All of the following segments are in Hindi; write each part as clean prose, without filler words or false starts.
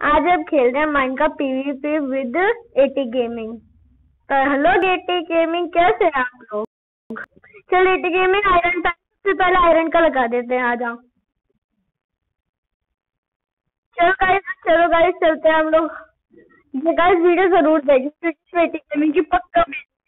आज हम खेल रहे हैं Minecraft PVP with AT gaming. तो हेलो एटी गेमिंग, कैसे हैं आप लोग? चलो एटी गेमिंग आयरन का सबसे पहले आयरन का लगा देते हैं। आ जाओ। चलो गाइस चलते हैं हम लोग। ये गाइस वीडियो जरूर देखिए, एटी गेमिंग की पक्का।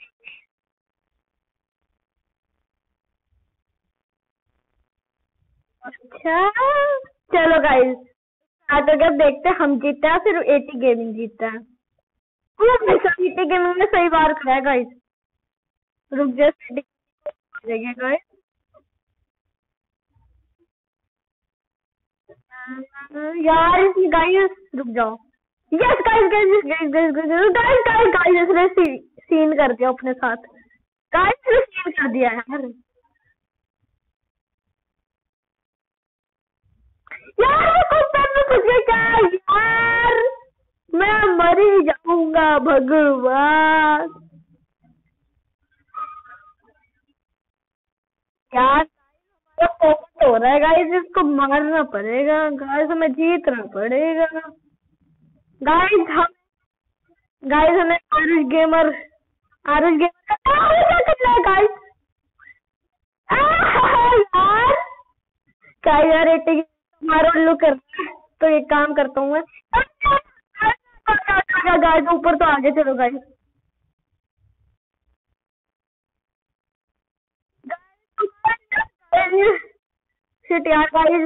अच्छा चलो गाइस आगे अब देखते हैं हम जीतते हैं फिर एटी गेमिंग जीतता है। एटी गेमिंग ने सही बार कराया गाइस। रुक जाइए गाइस। यार गाइस रुक जाओ। Yes guys guys guys guys guys guys guys इसने सीन कर दिया अपने साथ। गाइस ने सीन कर दिया यार। यार कुत्ते में कुछ क्या यार, मैं मर ही जाऊंगा भगवान। यार फोकस हो रहा है गाइस, इसको मारना पड़ेगा गाइस, हमें जीतना पड़ेगा गाइस। हमें आरुष गेमर क्या करना है गाइस? यार क्या यार रेटिंग हमारा उल्लू कर रहा है, तो एक काम करता हूँ मैं। गाइस ऊपर तो आगे चलो गाइस। शिट यार गाइस।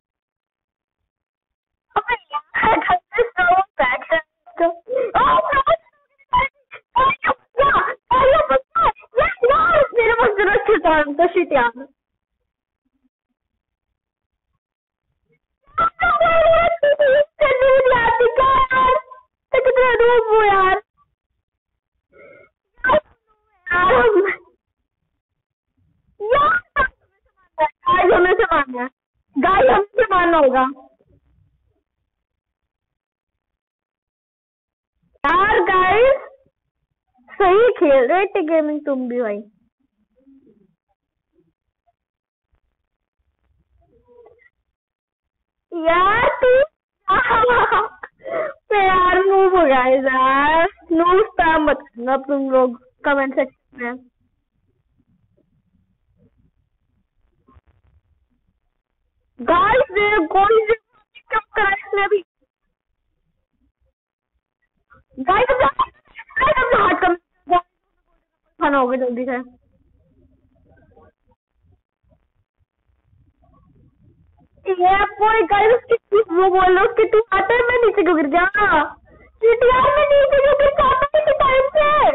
मेरे पास जरूरत तो शिट यार। यार हमें से मारना है, गाइस हमें से मारना होगा यार। गाइस सही खेल रहे थे गेमिंग तुम भी भाई। यार तू यार नूब हो गया यार। नूब स्पैम मत करना तुम लोग कमेंट सेक्शन में। गाइस कोई कब करा इसने अभी। गाइस अब हाथ कम खाना होगा जल्दी से। ये कोई गाइस उसकी वो बोल रहा उसके तू आता है, मैं नीचे क्यों गिर जाऊंगा। यार मैं नीचे क्यों गिर जाता है टाइम से।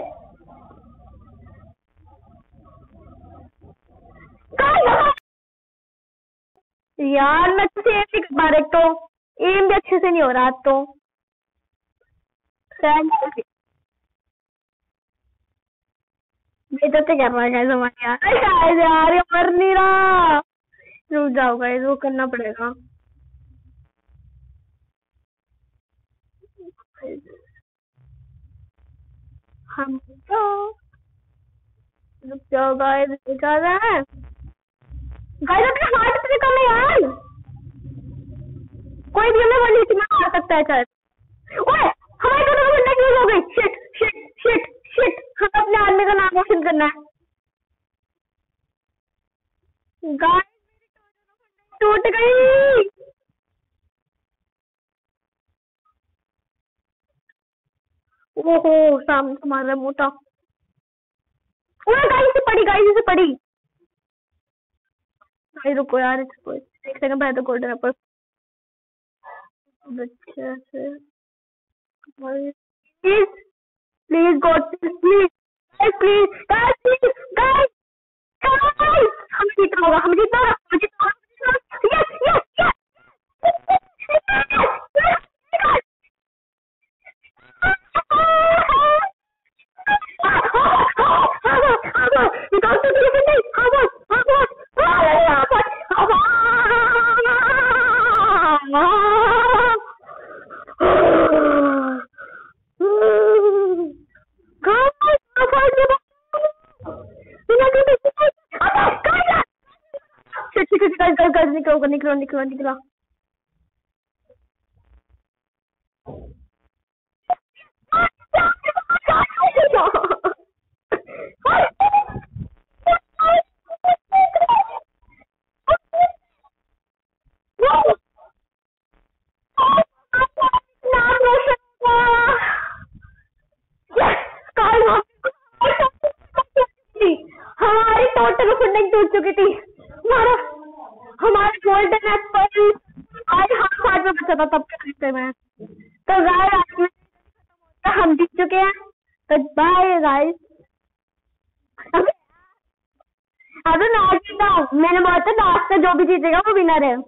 यार मैं तुझे एम भी कर पा रहा, एक तो एम भी अच्छे से नहीं हो रहा तो बेइज्जती कर रहा है गाइस हमारे यार। गाइस यार ये मर नहीं रहा। रुक जाओ गाइस, वो करना पड़ेगा। हम तो रुक जाओ गाइस, जा रहा है गाइस। अपने हाथ से कम है यार। कोई भी हमें वन हिट में मार सकता है शायद। ओए हमारे दोनों को बंदा क्यों हो गई। शिट शिट शिट शिट, हमें अपने आदमी का नाम रोशन करना है गाइस। टूट गई। ओहो सामने से मार रहा है मोटा। ओए गाइस से पड़ी, गाइस से पड़ी। भाई रुको यार, इसको एक सेकंड पहले तो गोल्डन एप्पल अच्छे से। Please please God please please guys please guys guys, हम जीतना होगा, हम जीतना होगा, हम जीतना होगा। यस यस निकलो निकलो निकलो निकलो। तक फंडिंग टूट चुकी थी। हमारे गोल्डन एप्पल आज हाथ में बचा था तब के खरीदते में। तो गाइस आज में हम जीत चुके हैं। तो बाय गाइस। अबे मैं जीता, मैंने बोला था लास्ट से जो भी जीतेगा वो विनर है।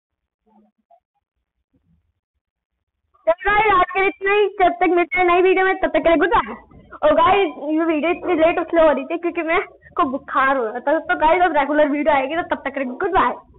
तो गाइस आज के लिए इतना ही, जब तक मिलते हैं नई वीडियो में तब तक के लिए गुड बाय। और गाइस ये वीडियो इतनी लेट इसलिए हो रही थी क्योंकि मैं को बुखार हो रहा था। तो गाइस अब रेगुलर वीडियो आएगी तो तब तक के लिए गुड बाय।